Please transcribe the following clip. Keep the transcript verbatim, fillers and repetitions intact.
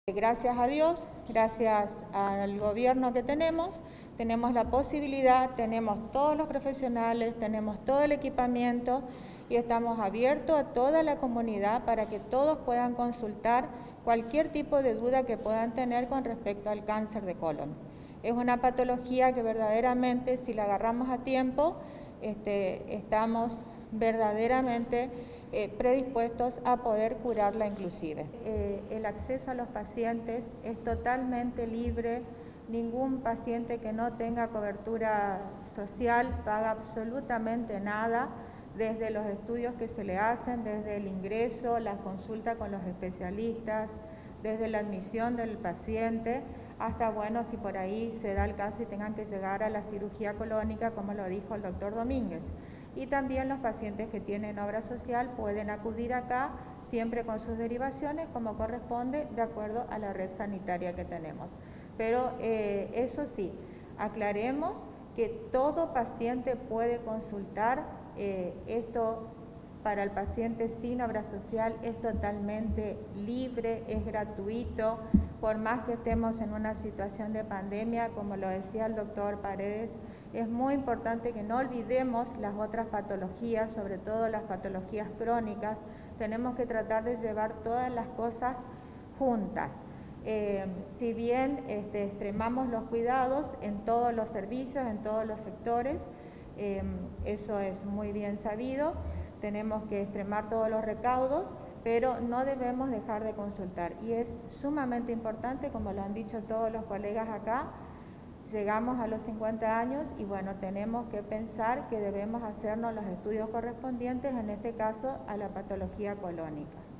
Gracias a Dios, gracias al gobierno que tenemos, tenemos la posibilidad, tenemos todos los profesionales, tenemos todo el equipamiento y estamos abiertos a toda la comunidad para que todos puedan consultar cualquier tipo de duda que puedan tener con respecto al cáncer de colon. Es una patología que verdaderamente, si la agarramos a tiempo, este, estamos verdaderamente eh, predispuestos a poder curarla inclusive. Eh, el acceso a los pacientes es totalmente libre, ningún paciente que no tenga cobertura social paga absolutamente nada, desde los estudios que se le hacen, desde el ingreso, la consulta con los especialistas, desde la admisión del paciente, hasta, bueno, si por ahí se da el caso y tengan que llegar a la cirugía colónica, como lo dijo el doctor Domínguez. Y también los pacientes que tienen obra social pueden acudir acá, siempre con sus derivaciones, como corresponde, de acuerdo a la red sanitaria que tenemos. Pero eh, eso sí, aclaremos que todo paciente puede consultar, eh, esto para el paciente sin obra social es totalmente libre, es gratuito, por más que estemos en una situación de pandemia, como lo decía el doctor Paredes, es muy importante que no olvidemos las otras patologías, sobre todo las patologías crónicas. Tenemos que tratar de llevar todas las cosas juntas. Eh, si bien este, extremamos los cuidados en todos los servicios, en todos los sectores, eh, eso es muy bien sabido, tenemos que extremar todos los recaudos, pero no debemos dejar de consultar. Y es sumamente importante, como lo han dicho todos los colegas acá, llegamos a los cincuenta años y bueno, tenemos que pensar que debemos hacernos los estudios correspondientes, en este caso a la patología colónica.